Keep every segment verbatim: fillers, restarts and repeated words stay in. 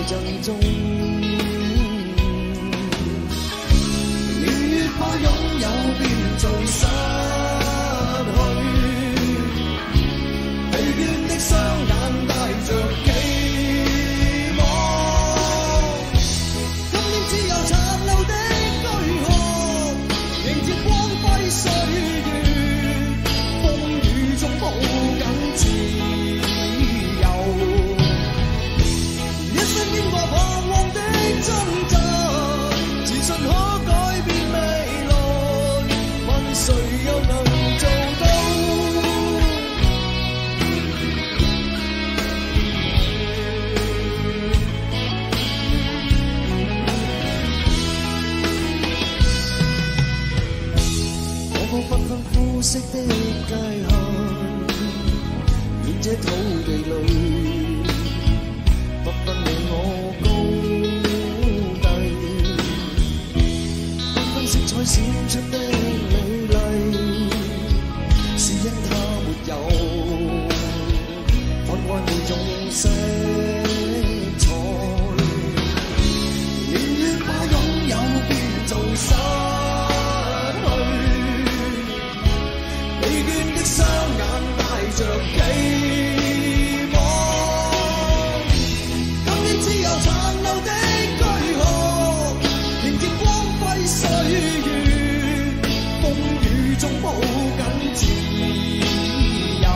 珍重。宁愿怕拥有变做失去，疲倦的雙眼帶着寄望。今天只有殘留的軀殼，迎接光輝歲月，風雨中抱緊自由。一生經過彷徨的掙扎，自信可改變未來，問誰又能做到？我可不分膚色的界限，願這土地裏不分你我高低，繽紛色彩閃出的美麗，是因它沒有看慣你種色彩。寧願把擁有變做失去，疲倦的雙眼帶着期望。今天只有殘留的軀殼，迎接光輝歲月，風雨中抱緊自由。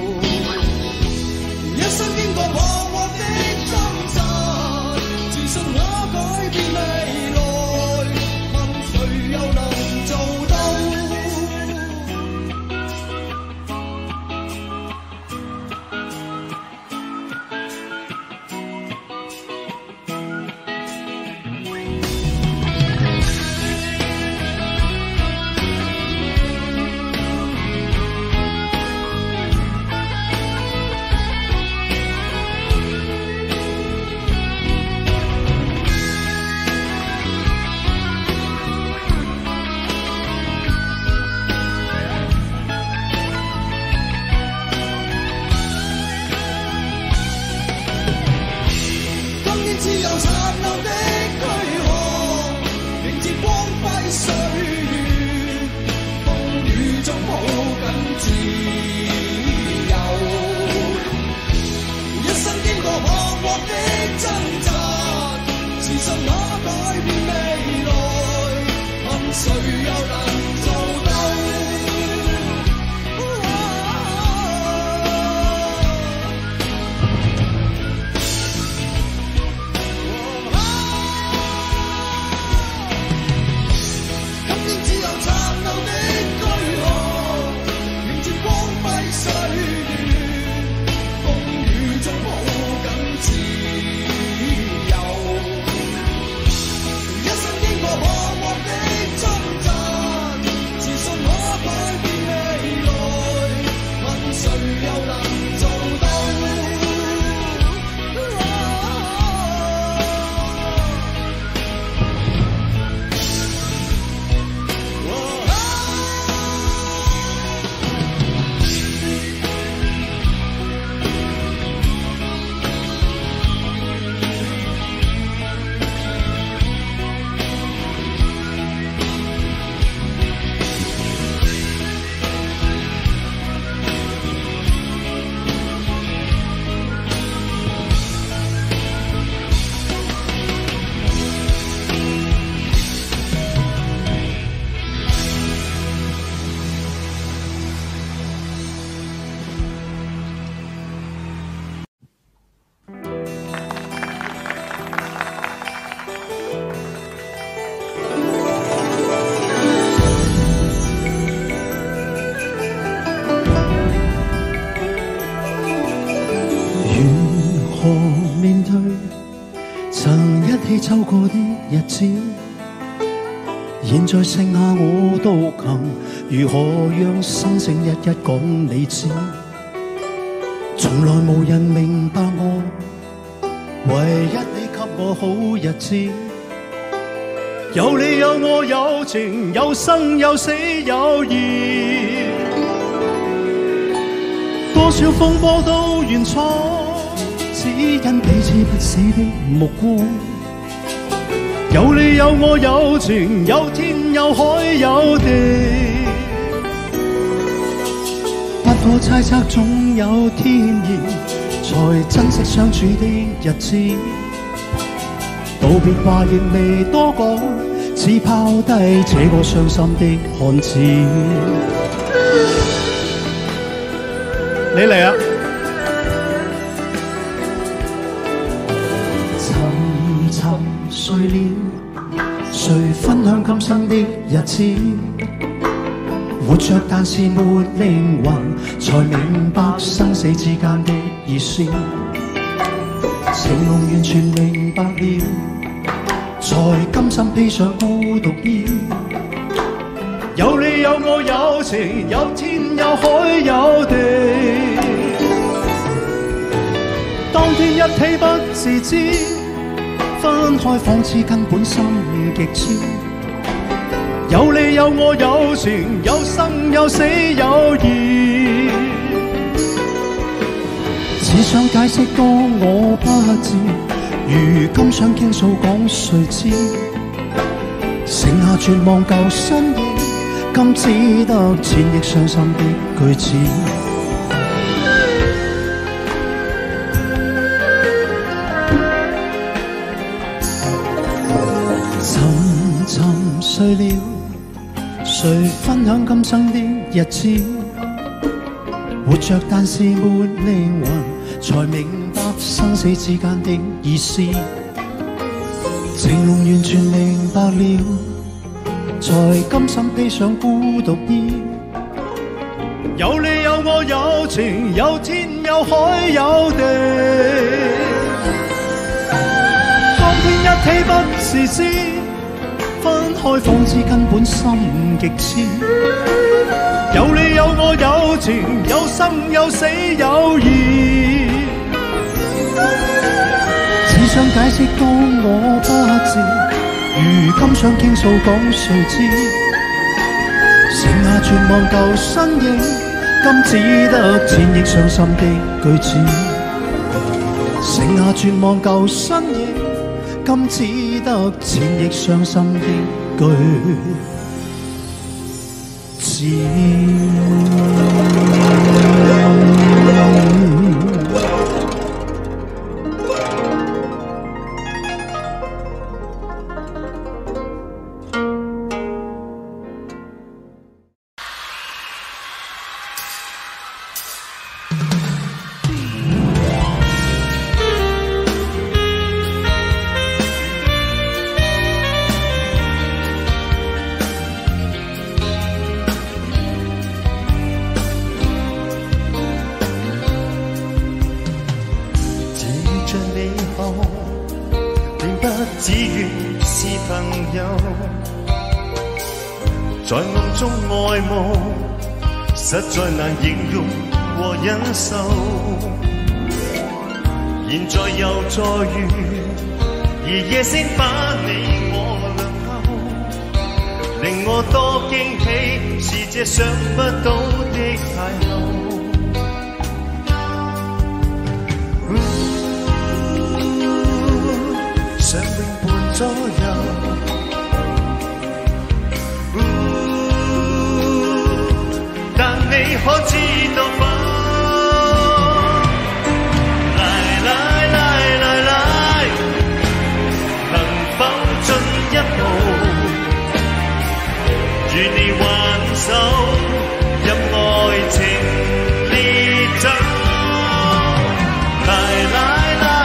一生經過彷徨的掙扎，自信可改變未來，問誰又能做到？只有殘留的軀殼，迎接光輝歲月，風雨中抱緊自由。一生經過彷徨的掙扎，自信可改變未來，問誰又能做到？ 走過的日子，現在剩下我獨行，如何讓心聲一一講你知？從來無人明白我，唯一你給我好日子。有你有我有情，有生有死有義，多少風波都願闖，只只因彼此不死的目光。有你有我有情，有天有海有地，不可猜測總有天意，才珍惜相處的日子。道別話亦未多講，只拋低這個傷心的漢子。你嚟啊！沉沉睡了，誰分享今生的日子？活着但是沒靈魂，才明白生死之間的意思。情濃完全明白了，才甘心披上孤獨衣。有你有我有情，有天有海有地。當天一起不自知，分開仿似根本心極痴。有你有我有情，有生有死有義。只想解釋多我不知，如今想傾訴講誰知？剩下絕望舊身影，今只得千億傷心的句子。沉沉睡了，誰分享今生的日子？活着但是沒靈魂，才明白生死之間的意思。情濃完全明白了，才甘心披上孤獨衣。有你有我有情，有天有海有地。當天一起不自知，分開仿似根本心極痴。有你有我有情，有生有死有義。只想解釋當我不知，如今想傾訴講誰知？剩下絕望舊身影，今只得千億傷心的句子。剩下絕望舊身影，今只得千億傷心的句子。 只願是朋友，在夢中愛慕，實在難形容和忍受。現在又再遇，而夜聲把你我兩勾，令我多驚喜，是這想不到的邂逅。想永伴左右，但你可知道否？來來來來來，能否進一步，與你挽手，任愛情烈酒。來來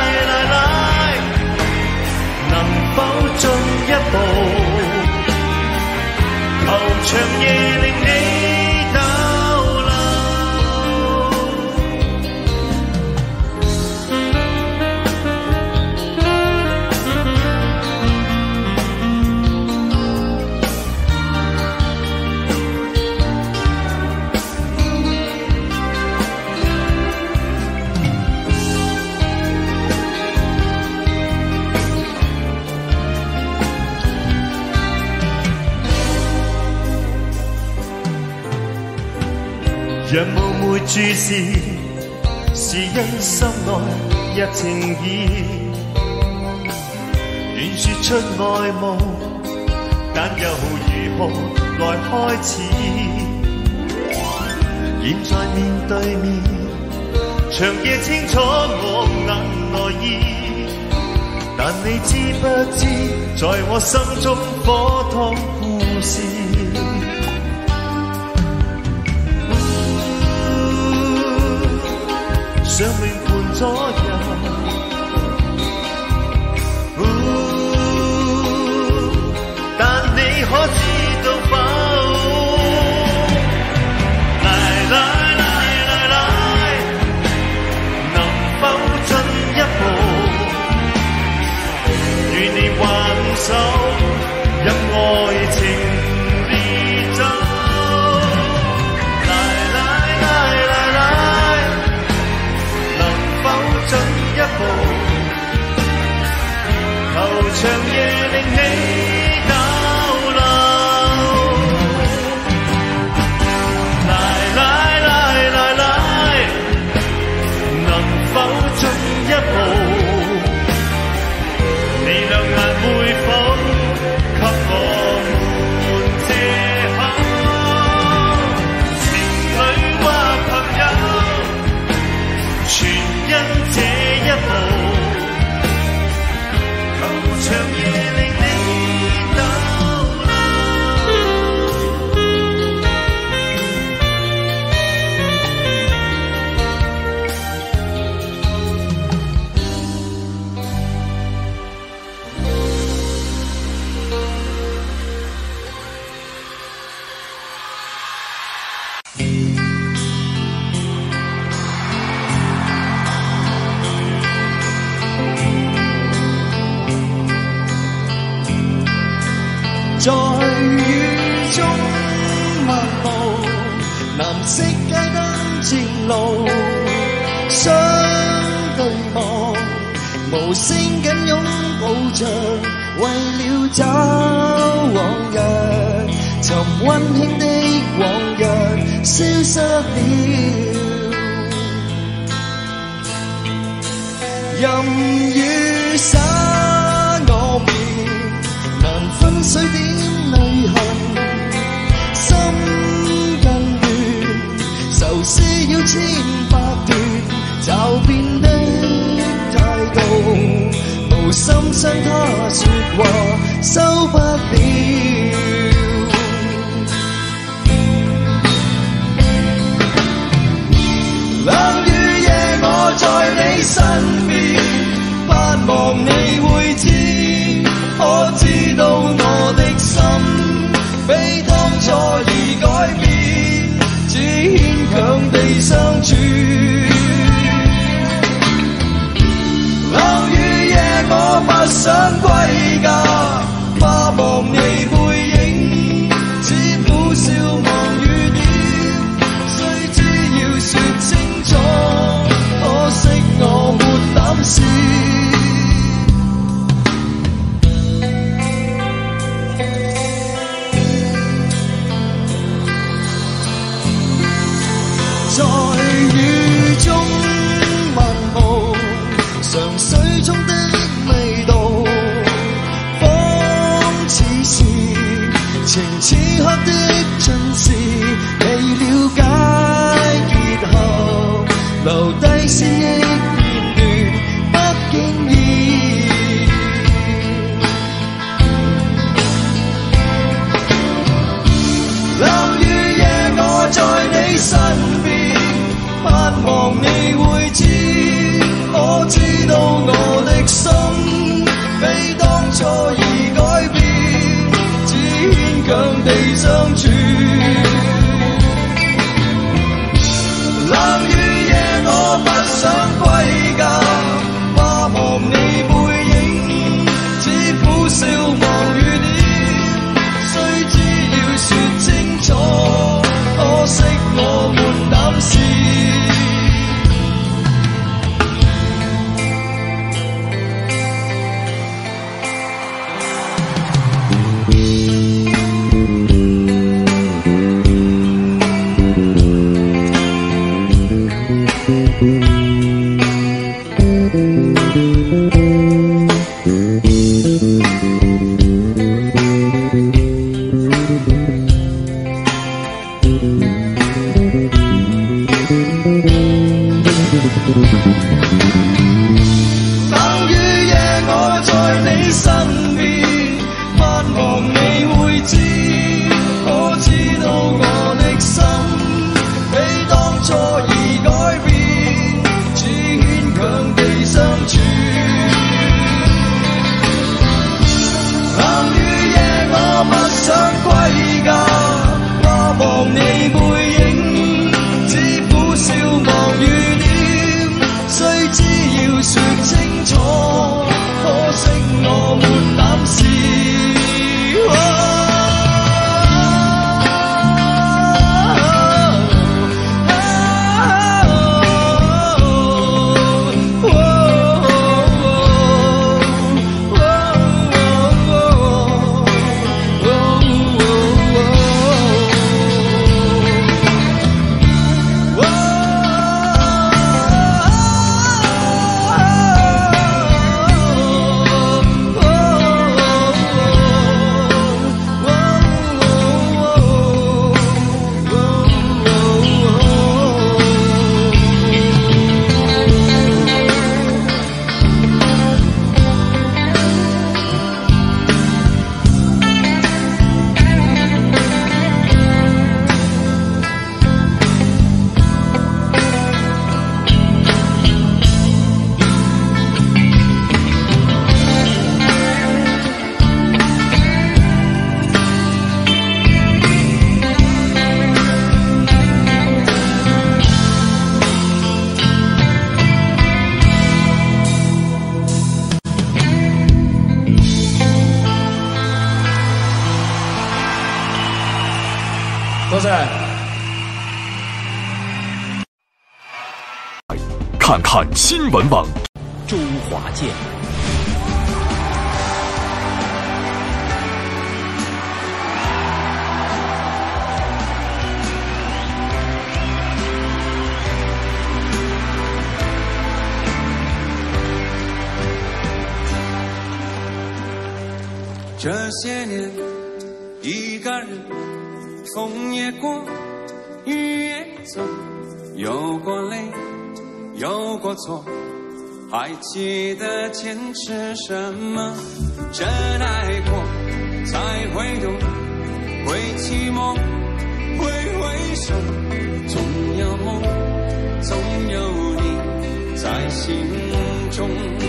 進一步，球場夜令你逗留。人冒昧注視， 是因心內一情意，願說出愛慕，但又如何來開始？現在面對面，長夜清楚我眼內意，但你知不知，在我心中火燙故事。上面盤左右，但你可知道否？來來來來來，能否進一步？與你挽手，任愛情。長夜令你逗留，來來來來來，能否進一步？你兩眼會否給我們借口？情侶或朋友，全因這一步。長夜令你逗在雨中漫步，藍色街燈前路，相對望，無聲緊擁抱着，為了找往日，尋溫馨的往日消失了，任雨灑我面，難分水點。淚痕，心更亂，愁思要千百段，驟變的態度，無心傷他說話收不了。冷雨夜我在你身邊，盼望你會知，可知道我的心比當初已改變，只牽強地相處。冷雨夜我不想歸家，怕忘你背影，只苦笑望雨點，雖知要說清楚，可惜我沒膽試。在雨中漫步，嘗水中的味道，仿似是情此刻的盡是，未了解結合，留低鮮益片段，不經意。冷雨夜我在你身邊，盼望你會知，可知道我的心比當初已改變，只牽強地相處。冷雨夜我不想冷雨夜我在你身邊，盼望你會知，我知道我的心比當初已改變，只牽強地相處。冷雨夜我不想歸家，我望你背影，只苦笑望雨點，雖知要說清楚，可惜我沒膽試。 多謝。 看看新闻网， 周华健。 这些年，一个人，风也过，雨也走，有过泪，有过错，还记得坚持什么？真爱过，才会懂，会寂寞，会回首，总有梦，总有你在心中。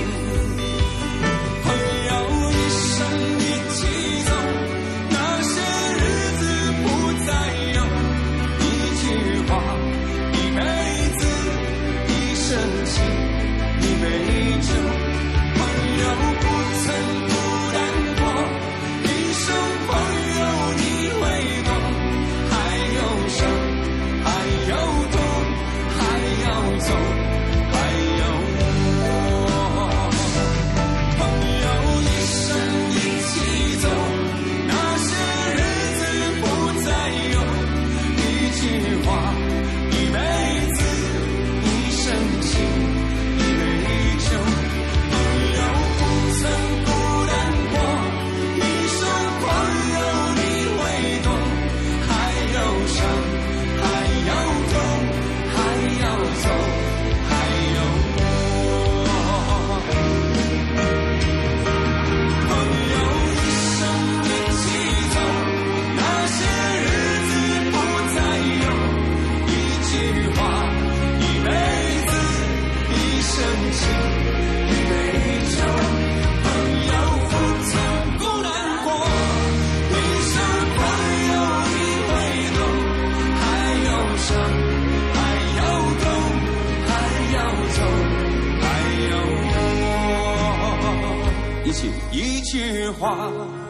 一句话，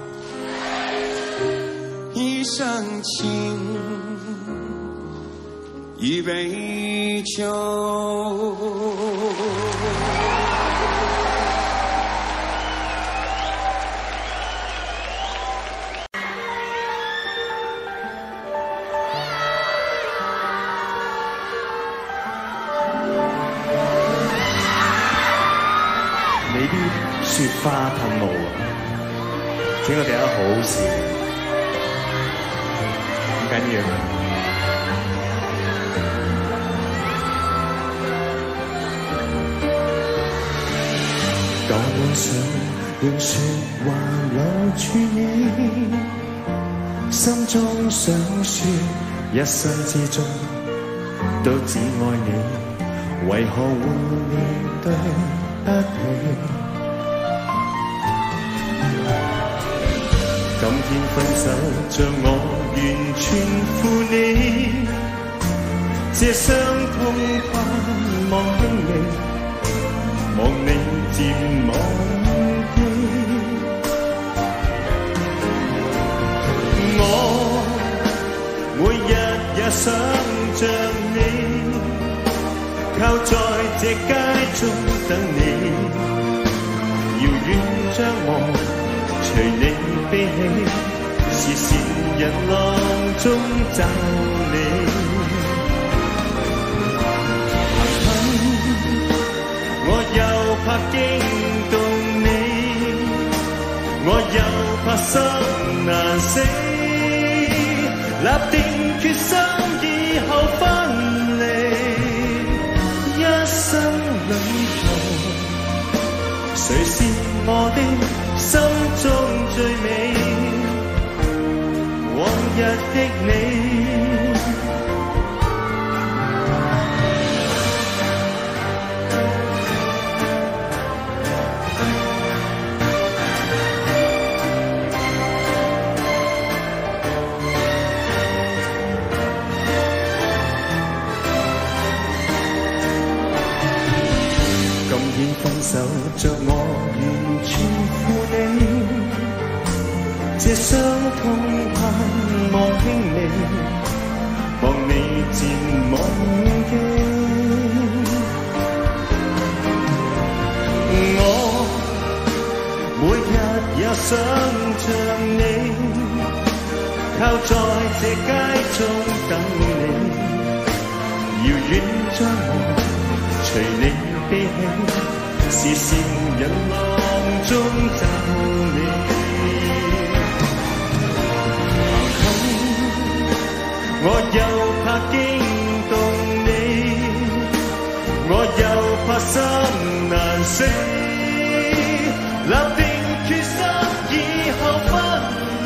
一生情，一杯酒。 雪花噴霧，整個地方好笑，唔緊要。 當我想用說話留住你，心中想說一生之中都只愛你，為何換你對不起？今天分手像我完全負你，這傷痛盼望輕你，望你漸忘記。我每日也想像你，靠在這街中等你，遙遠將我隨你飛起，視線人浪中找你。恨我又怕驚動你，我又怕心難死，立定決心以後分離，一生旅途，誰是我的心中最美，往日的你。今天分手着我完全負你，這傷痛盼望輕你，望你漸忘記。我每日也想像你，靠在這街中等你，遙遠將我隨你飛起，視線人浪中找你。我又怕驚動你，我又怕心難死，立定決心以後分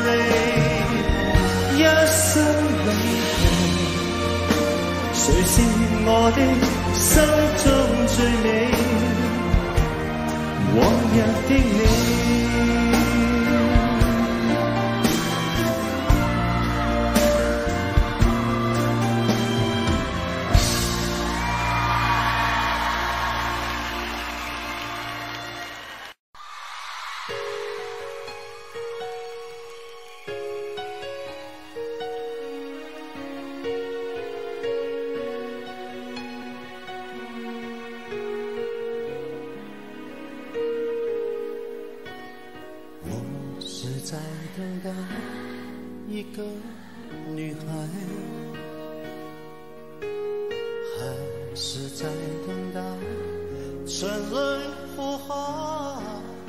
離，一生旅途，誰是我的心中最美，往日的你。在等待一个女孩，还是在等待春轮复活？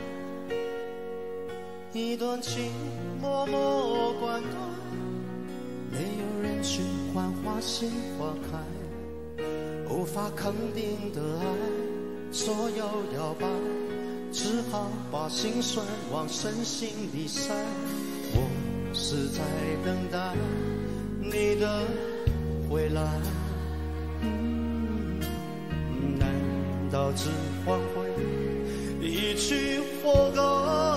一段情默默关头，没有人去管花谢花开，无法肯定的爱左右摇摆，只好把心酸往深心里塞。我是在等待你的回来，嗯，难道只换回一句活该？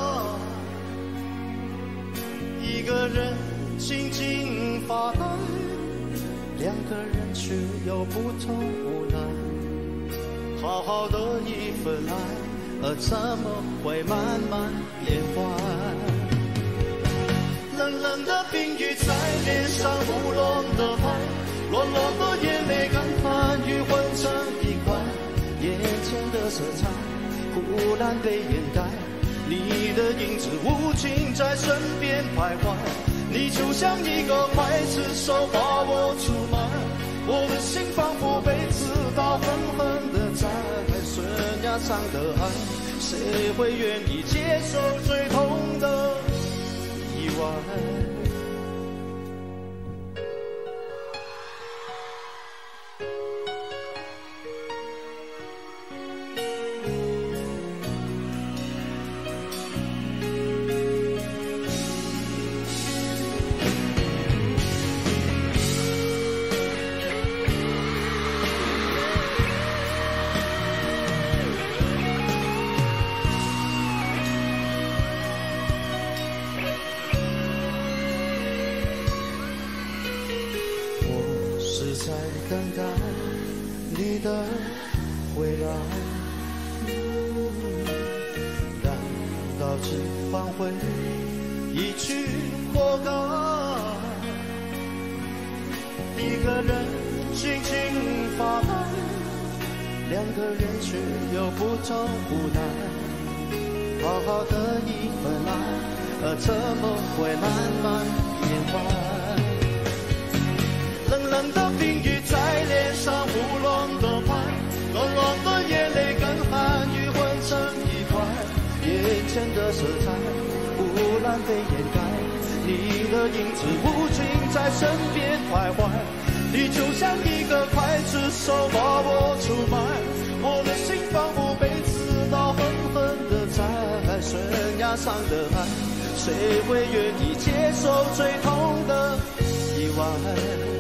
一个人静静发呆，两个人却有不同无奈。好好的一份爱，而怎么会慢慢变坏？冷冷的冰雨在脸上胡乱的拍，落落的眼泪干翻与混成一块，眼前的色彩忽然被掩盖，你的影子无情在身边徘徊，你就像一个刽子手把我出卖，我的心仿佛被刺刀狠狠的宰，悬崖上的爱，谁谁会愿意接受最痛的意外？ 在等待你的回来，难道只换回一句活该？一个人静静发呆，两个人却又不着无奈。好好的一份爱，怎么会慢慢变坏？冷冷的冰雨在脸上胡乱的拍，暖暖的眼泪跟寒雨混成一块，眼前的色彩忽然被掩盖，你的影子无情在身边徘徊，你就像一个刽子手把我出卖，我的心仿佛被刺刀狠狠的在悬崖上的爱，谁会愿意接受最痛的意外？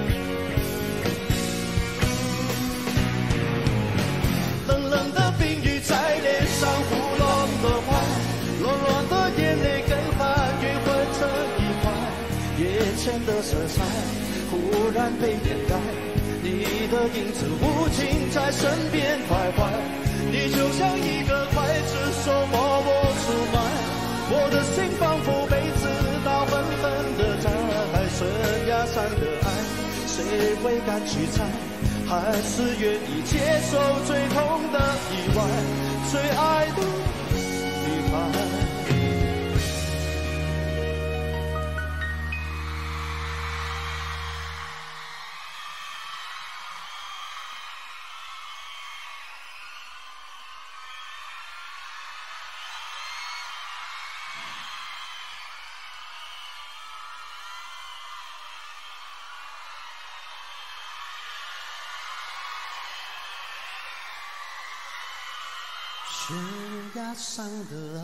冷冷的冰雨在脸上胡乱的拍，暖暖的眼泪跟寒雨混成一块，眼前的色彩忽然被掩盖，你的影子无情在身边徘徊，你就像一个刽子手把我出卖，我的心仿佛被刺刀狠狠的在悬崖上的爱，谁会敢去猜？还是愿意接受最痛的意外，最爱的女孩。悬崖上的爱，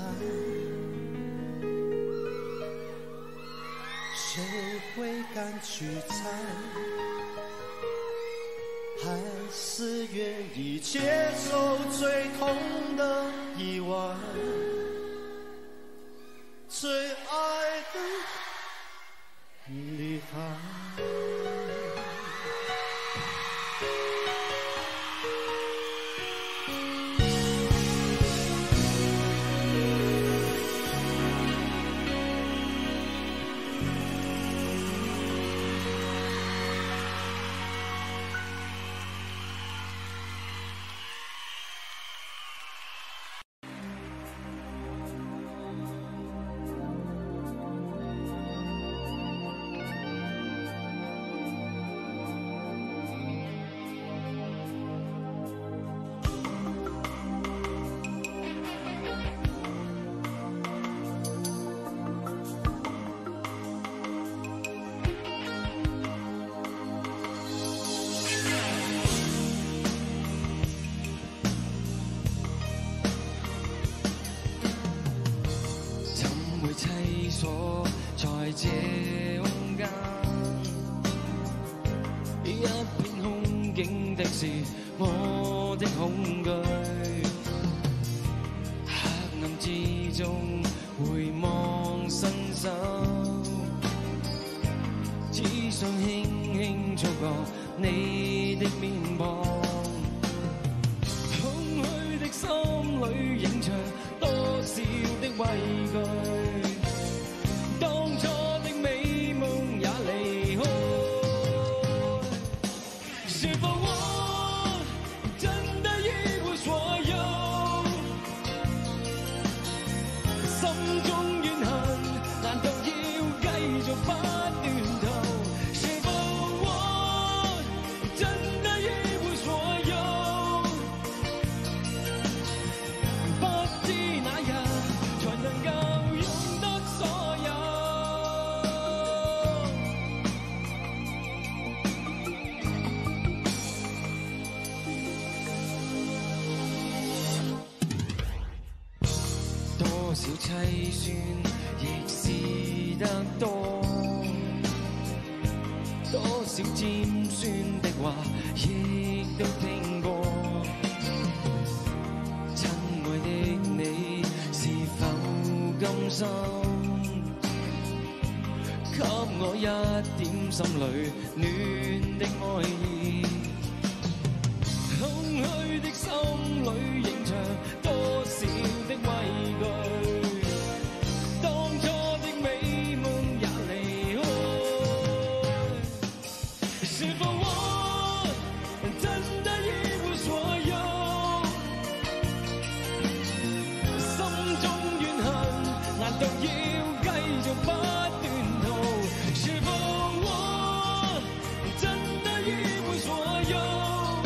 谁会敢去猜？还是愿意接受最痛的意外，最爱的女孩。 在这空間，一片空境的是我的恐懼。黑暗之中回望伸手，只想輕輕觸過你的面龐。空虛的心裏映着多少的畏懼。 不少凄酸，亦是得多。多少尖酸的話，亦都聽過。親愛的你，是否甘心給我一點心裏暖的愛意？空虛的心裏仍藏多少的畏懼，當初的美夢也離開。是否我真的一無所有？心中怨恨難道要繼續不斷逃？是否我真的一無所有？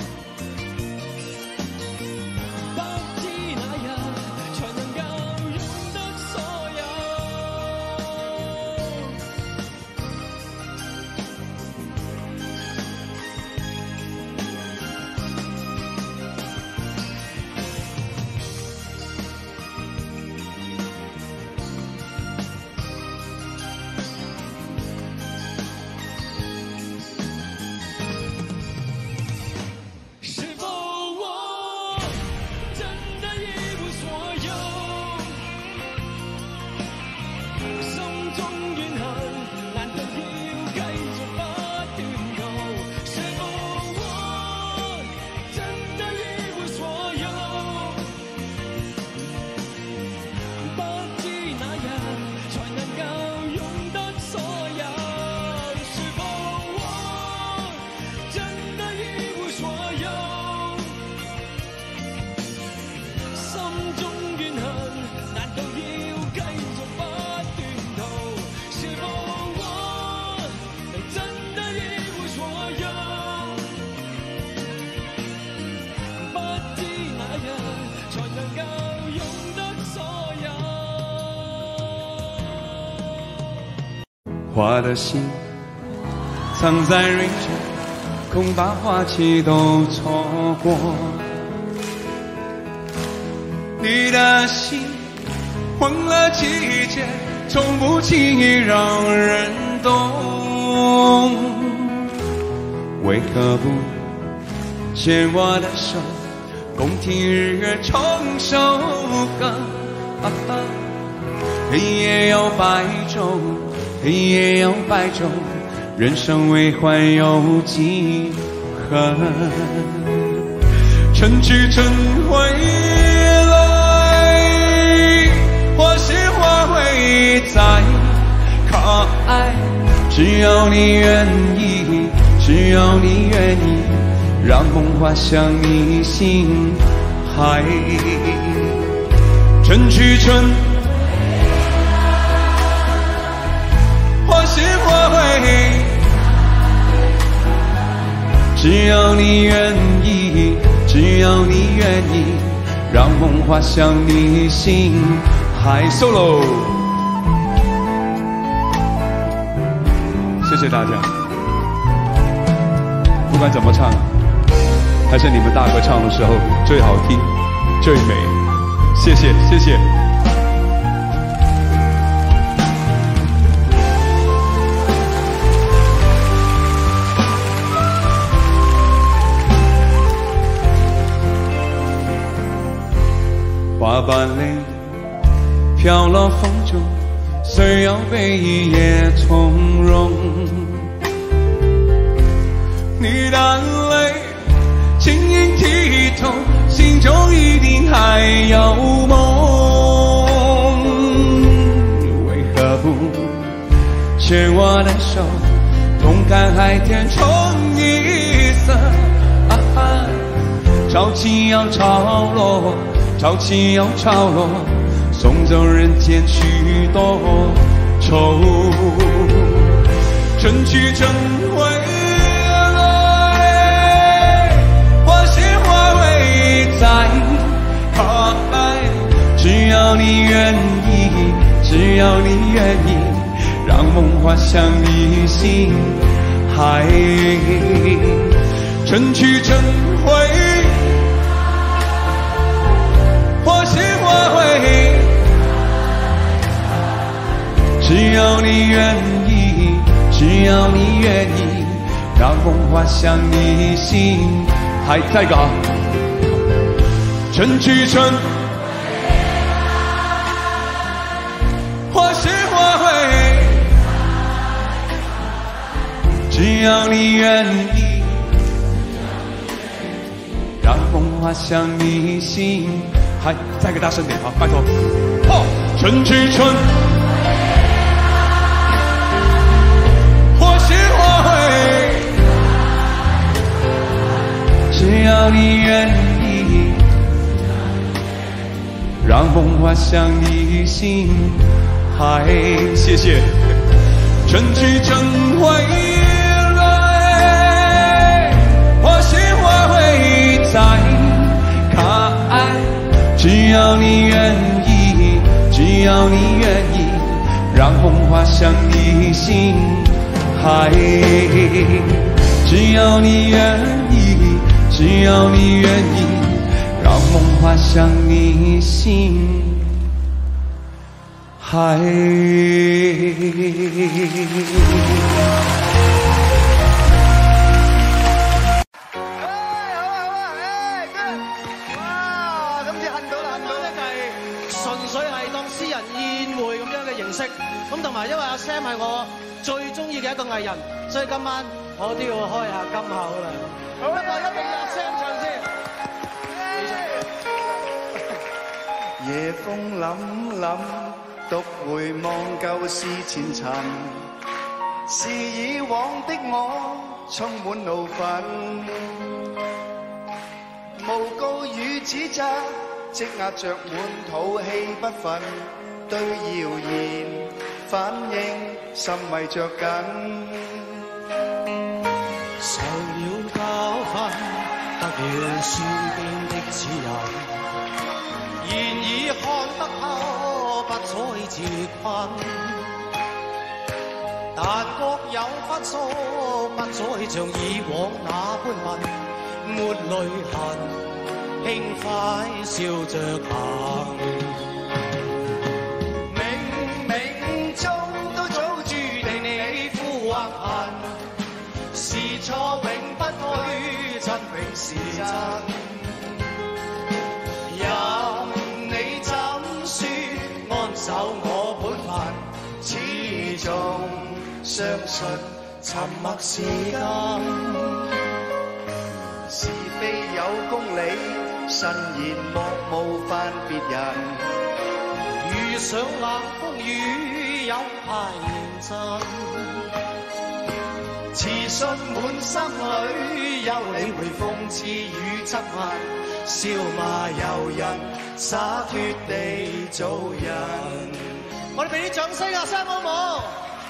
花的心藏在蕊中，恐把花期都错过。你的心混了季节，从不轻易让人懂。为何不牵我的手，共听日月重首歌？啊啊，黑夜有白昼，黑夜有白昼，人生未还有几何？春去春回来，或是花会再可爱。只要你愿意，只要你愿意，让梦滑向你心海。春去春或是花会，只要你愿意，只要你愿意，让梦滑向你心海。 solo， 谢谢大家。不管怎么唱，还是你们大合唱的时候最好听、最美。谢谢，谢谢。 花瓣泪飘落风中，虽有悲意也从容。你的泪晶莹剔透，心中一定还有梦。为何不牵我的手，同看海天冲一色？啊啊，潮起要潮落。 潮起又潮落，送走人间许多愁。春去春回来，花谢花未再可爱。只要你愿意，只要你愿意，让梦滑向你心海。春去春回。 或是花会， 愿意，只要你愿意，让风花香你心。还再一个啊，春去春，花谢花会，只要你愿意，让风花香你心。还再一个大声点啊，拜托！哦，春去春。只要你愿意，让风花香你心。嗨，谢谢。春去春回来，花谢花会再开。只要你愿意，只要你愿意，让风花香你心。嗨，只要你愿意。只要你愿意，让梦花香你心。嗨， 純粹係當私人宴會咁樣嘅形式，咁同埋因為阿 Sam 係我最中意嘅一個藝人，所以今晚我都要開下金口啦。不過一定要阿 Sam 唱先。 夜風凜凜，獨回望舊事前塵，是以往的我充滿怒憤，無告與指責。積壓着滿肚氣不忿，對謠言反應心迷着緊。 受了教訓，得了書邊的指引，現已看得透，不再自困。但各有分數，不再像以往那般問，沒淚痕。輕快笑着行，冥冥中都早注定你富或貧，是錯永不推，真永是真。任你怎說，安守我本分，始終相信沉默是金。 是非有公理，慎言莫冒犯別人。 遇上冷風雨，有排認真。自信滿心裏，有理會諷刺與質問，笑罵由人，灑脱地做人。我哋俾啲掌聲啊 ，Sam 好唔好？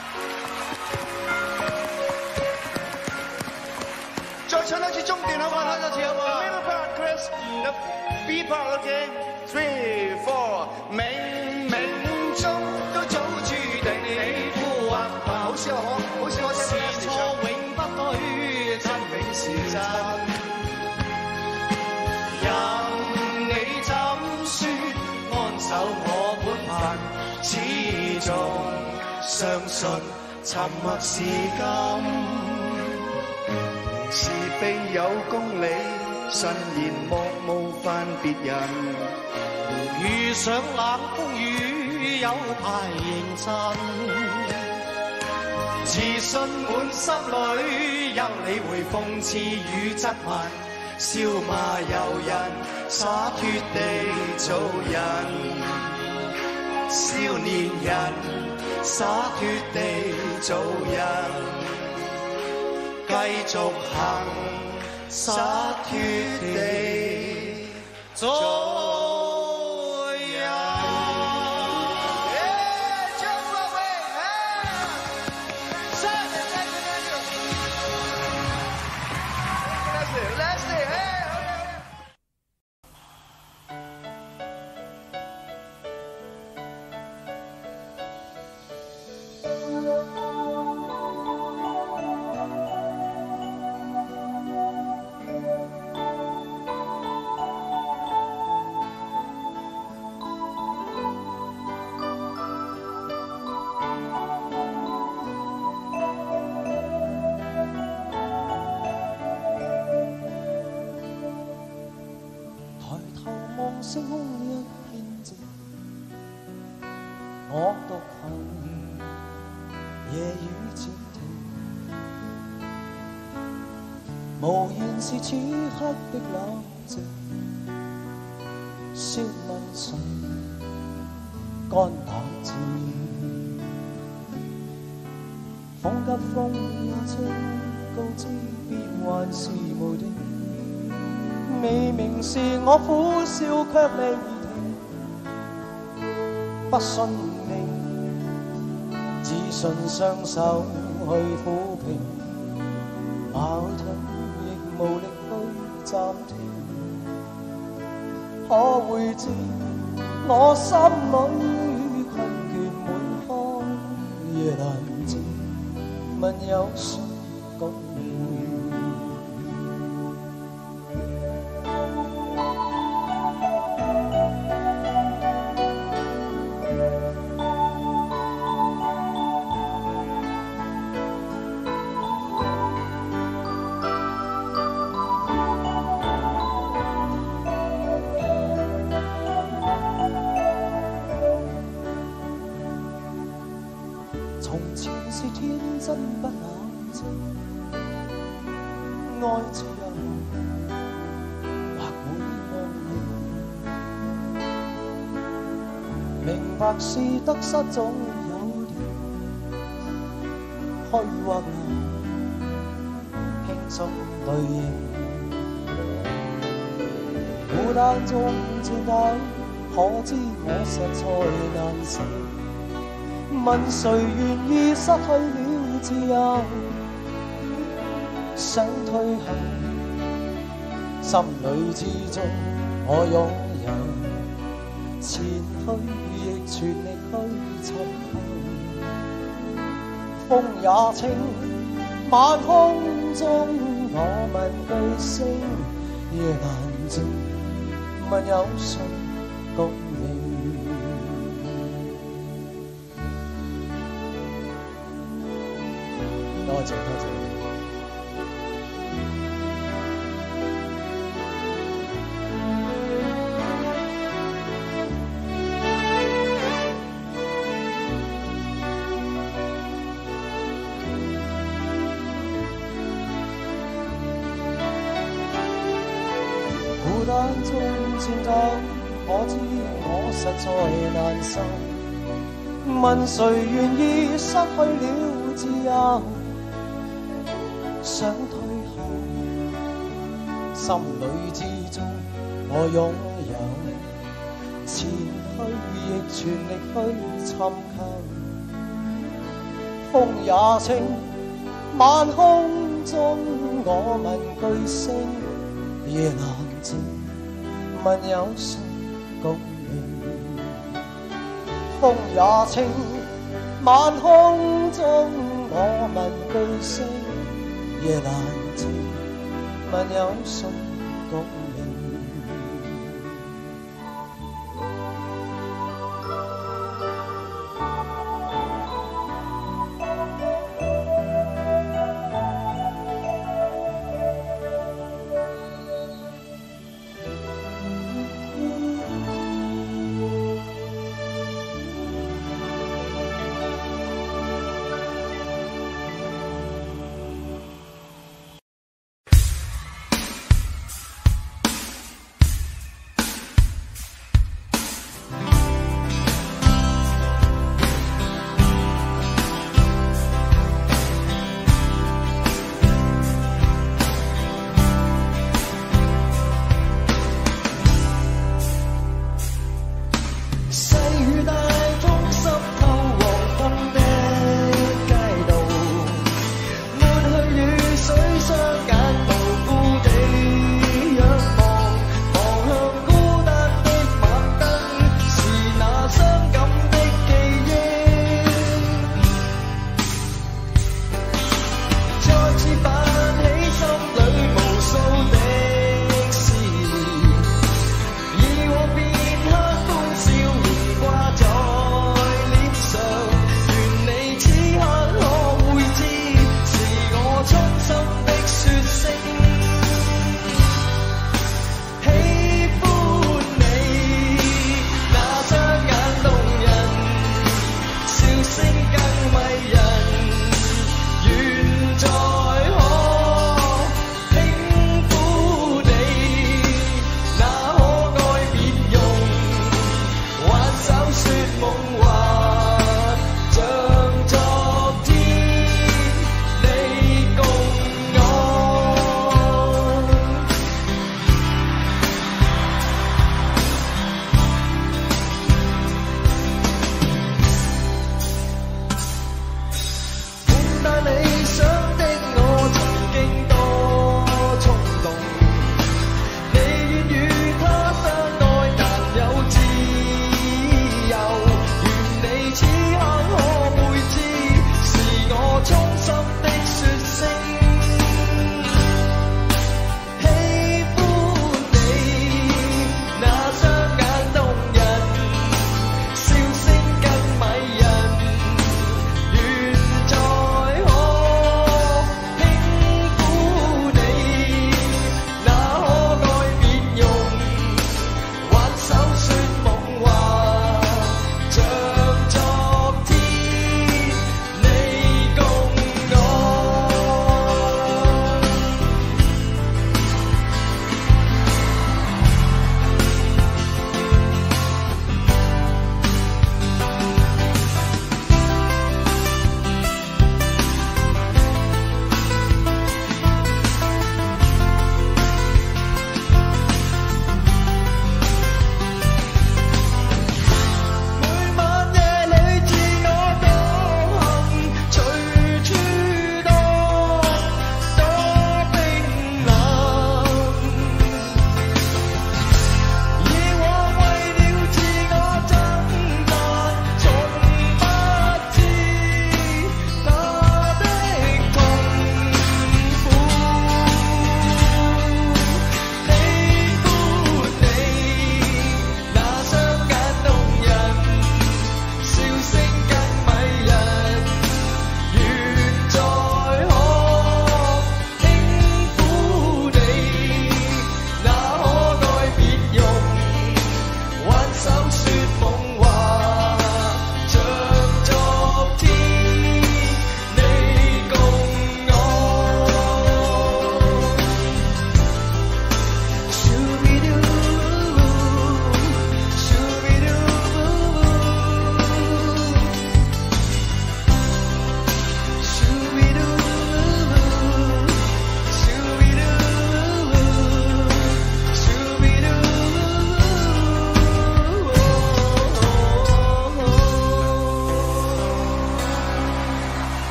再唱多次中段好唔好？唱多次好唔好 ？Middle part, Chris. The B part, okay. Three, four. 冥冥中都早注定你富或貧，好似我，好似我聽到是錯永不對，真永是真。任你怎說，安守我本分，始終相信沉默是金。是非有公理，慎言莫冒犯別人。 遇上冷風雨，有排認真。自信滿心裏，有理會諷刺與質問，笑罵由人，灑脱地做人。少年人，灑脱地做人。繼續行，灑脱地做人。張國榮，謝謝謝謝謝謝。 頭望星空一片靜，我獨行，夜雨漸停，無言是此刻的冷靜，笑問誰乾冷靜，風急風也清，告知變幻是無定。未明是我苦笑卻未停，不信命，自信雙手去撫平，矛盾亦無力去暫停。可會知我心裏困倦滿腔，夜難靜，問有誰共從前是天真不冷靜，愛自由或會忘形，明白是得失總有條，虛或難輕鬆對應，孤單中戰鬥，可知我實在難受。問誰願意失去了自由？想退後，心裏之中我擁有，前去亦全力去尋求。風也清，晚空中我問句星，夜難靜，問有誰共鳴？多謝多謝。孤單中戰鬥，可知我實在難受。問誰願意失去了自由？想退後，心裏之中我擁有，前去亦全力去尋求。風也清，晚空中我問句星，夜難靜，問有誰共鳴？風也清，晚空中我問句星，夜難靜，問有誰共鳴？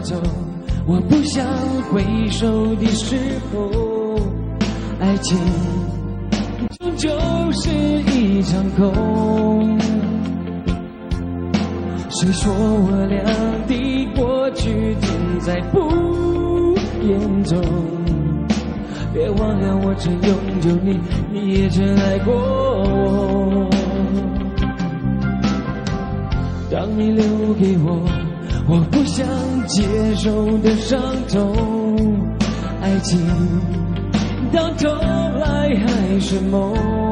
走，我不想回首的时候，爱情终究是一场空。谁说我俩的过去尽在不言中？别忘了我曾拥有你，你也曾爱过我。当你留给我我不想接受的伤痛，爱情到头来还是梦。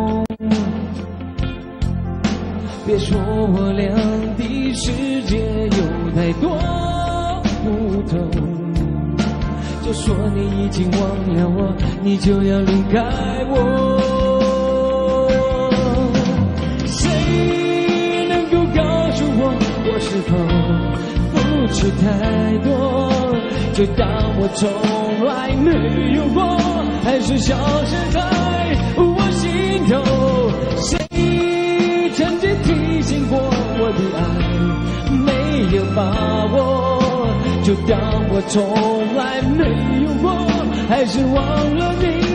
别说我俩的世界有太多不同，就说你已经忘了我，你就要离开我。谁能够告诉我，我是否付出太多，就当我从来没有过，还是消失在我心头？谁曾经提醒过我的爱没有把握，就当我从来没有过，还是忘了你。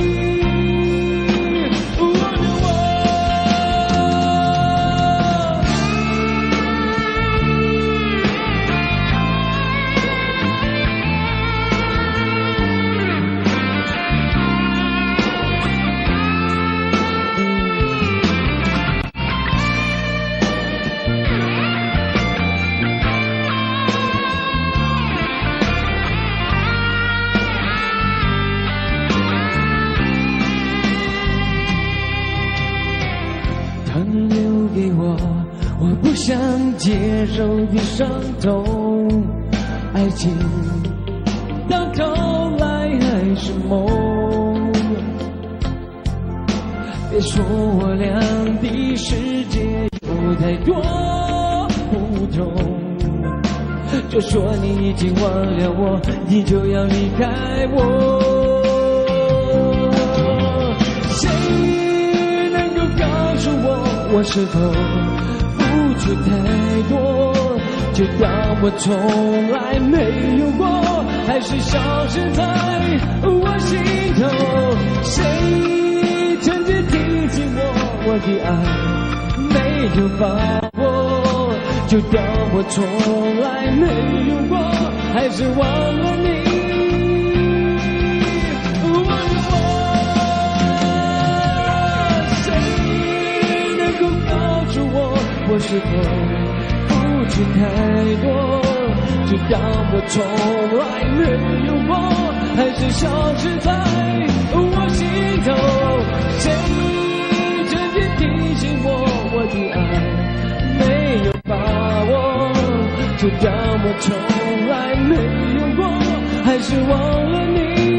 想接受的伤痛，爱情到头来还是梦。别说我俩的世界有太多不同，就说你已经忘了我，你就要离开我。谁能够告诉我，我是否付出太多，就当我从来没有过，还是消失在我心头？谁曾经提醒我，我的爱没有把握，就当我从来没有过，还是忘了你。我是否付出太多，就当我从来没有过，还是消失在我心头？谁曾经提醒我，我的爱没有把握，就当我从来没有过，还是忘了你。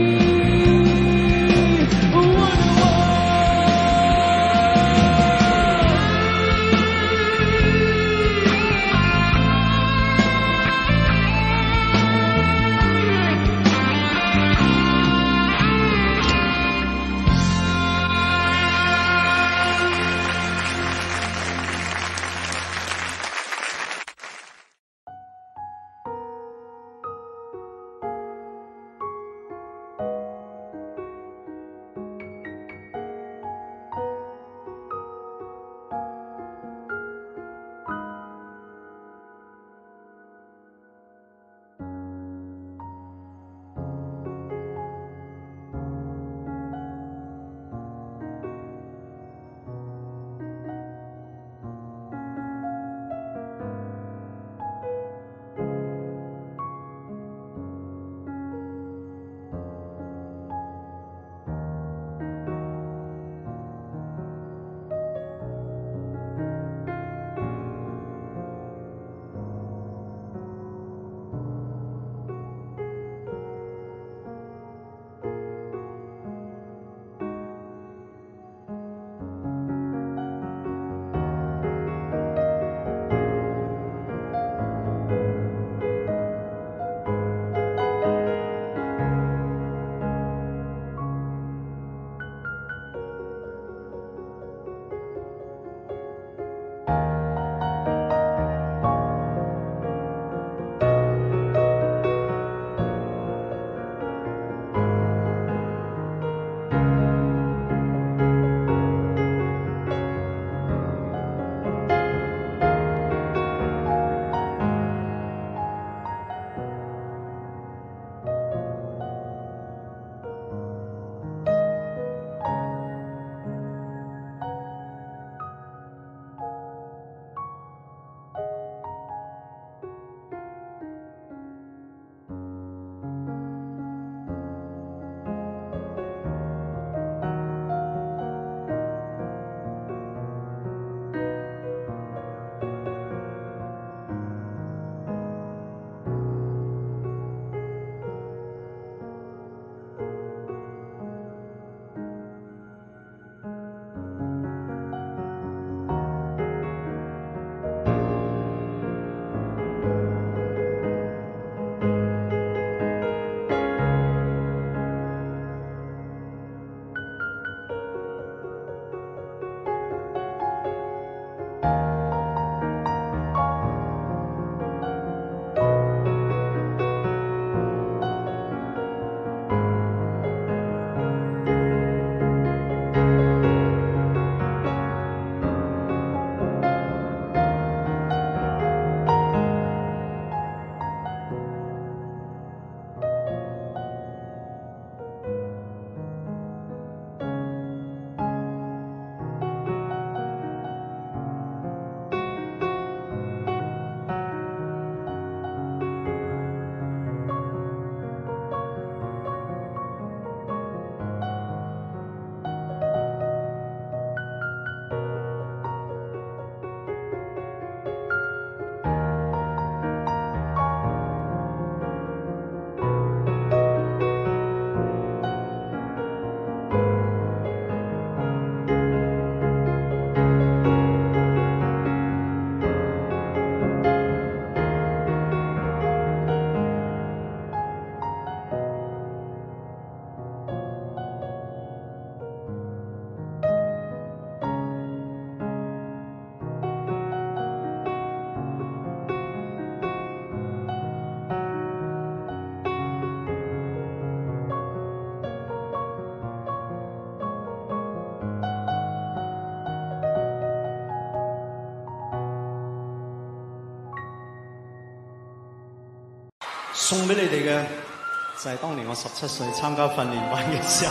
送俾你哋嘅就係當年我十七歲參加訓練班嘅時候。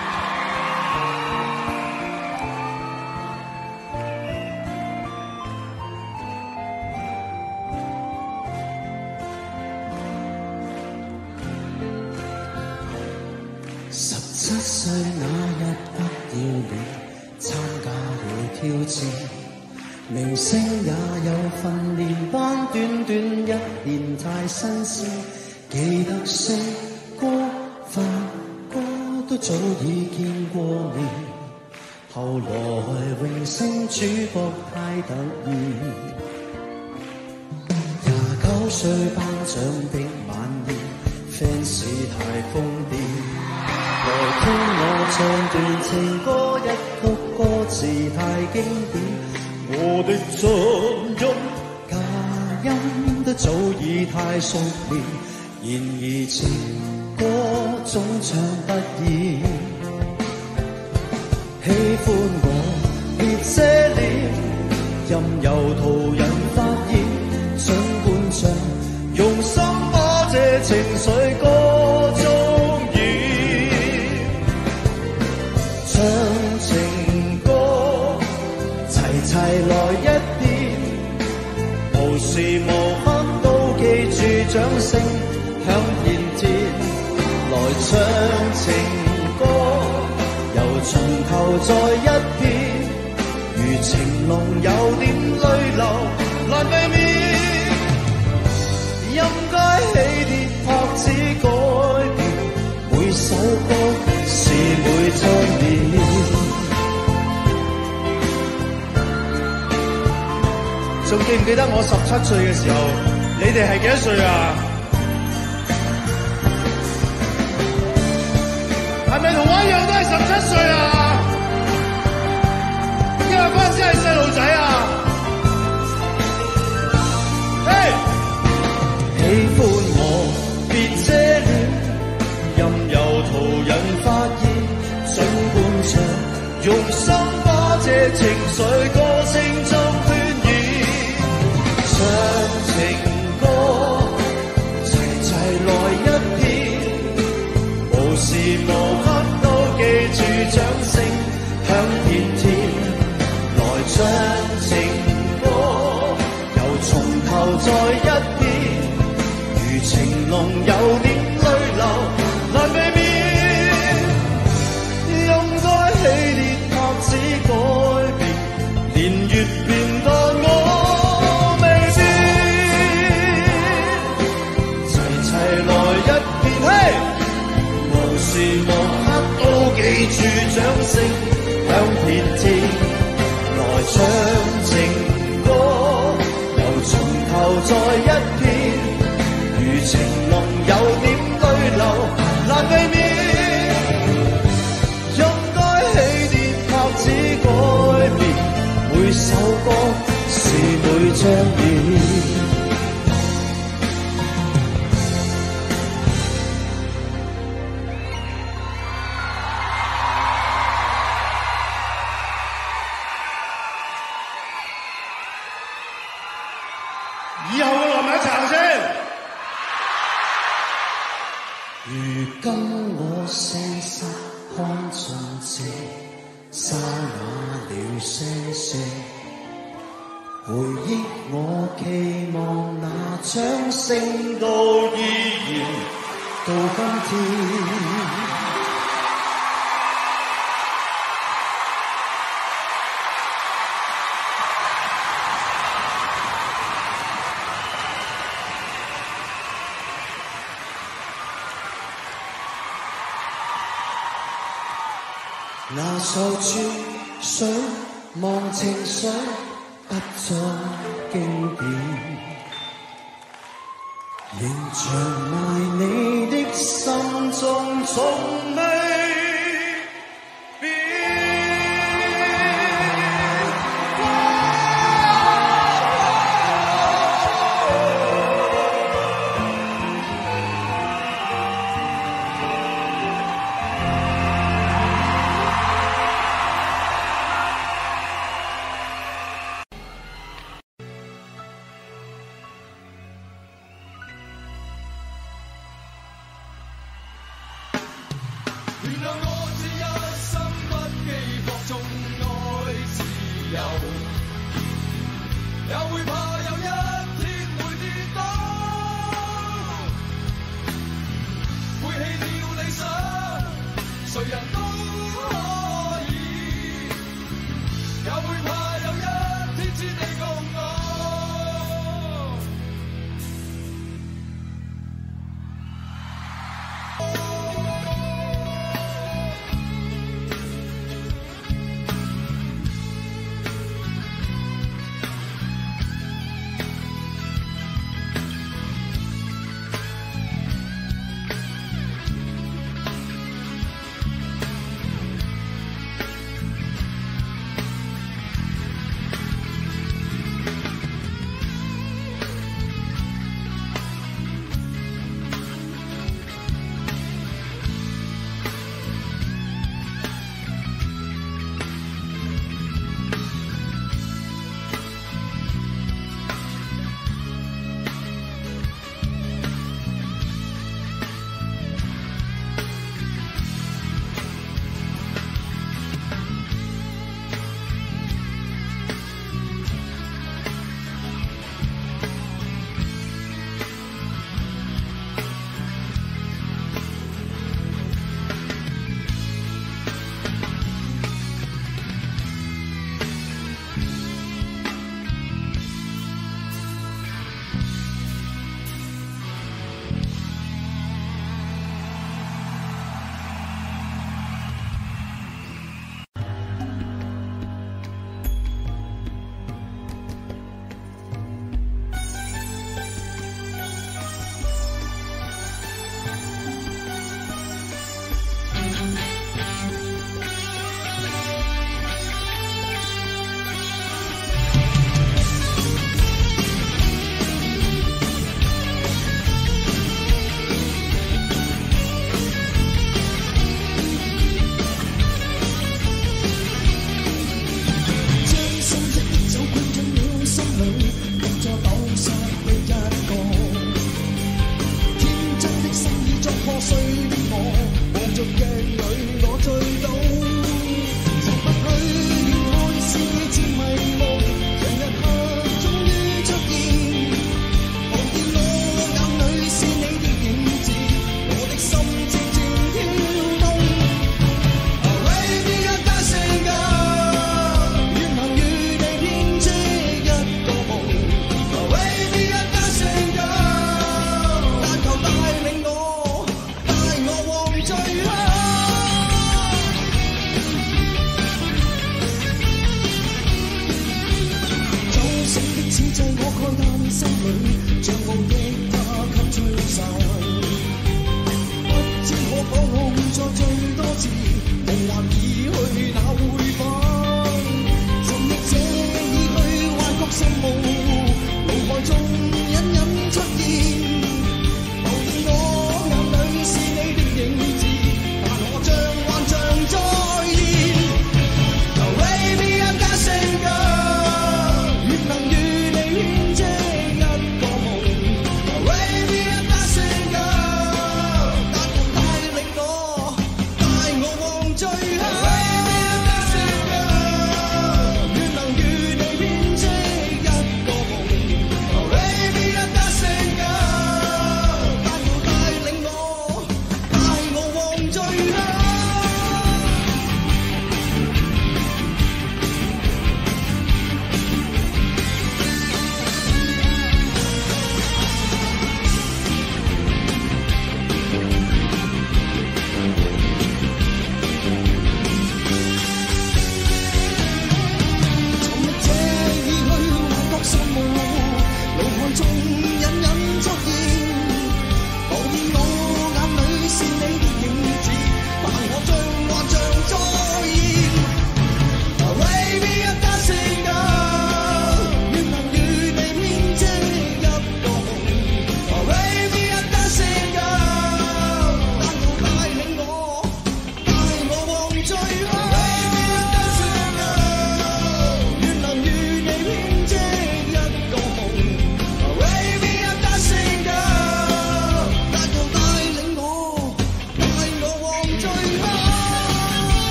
十七歲那日不要臉，參加了挑戰。明星也有訓練班，短短一年太新鮮。記得識歌發歌都早已見過面，後來榮升主角太突然。廿九歲頒獎的晚宴 ，fans 太瘋癲。來聽我唱段情歌，一曲歌詞太經典。我的作音假音都早已太熟練，然而情歌總唱不厭。喜歡我別遮臉，任由途人發現，儘管唱，用心把這情緒歌中演，唱情歌齊齊來一遍，無時無刻都記住掌聲響遍天，來唱情歌，由從頭再一遍，如情濃有點淚流難避免，任該起跌拍子改變，每首歌是每張臉。仲記唔記得我十七歲嘅時候，你哋係幾多歲啊？係咪同我一樣都係十七歲啊？因為嗰陣時係細路仔啊！嘿，喜歡我別遮臉，任由途人發現，儘管唱，用心把這情緒歌聲中渲染。唱情歌，齊齊來一遍，無時無刻都記住掌聲響遍天。來唱情歌，由從頭再一遍，如情濃有點淚流難避免，任該起跌拍子改變，年月變淡我。無時無刻都記住掌聲響遍天，來唱情歌，由從頭再一遍，如情濃有點淚流難避免，任該起跌拍子改變，每首歌是每張臉。 以後會落埋一齊先。 如今我聲色看盡這沙啞了些些，回憶我期望那掌聲都依然到今天。那首珠水望情緒不再經典，仍長埋你的心中從未變。 此際我慨嘆心裏像無地。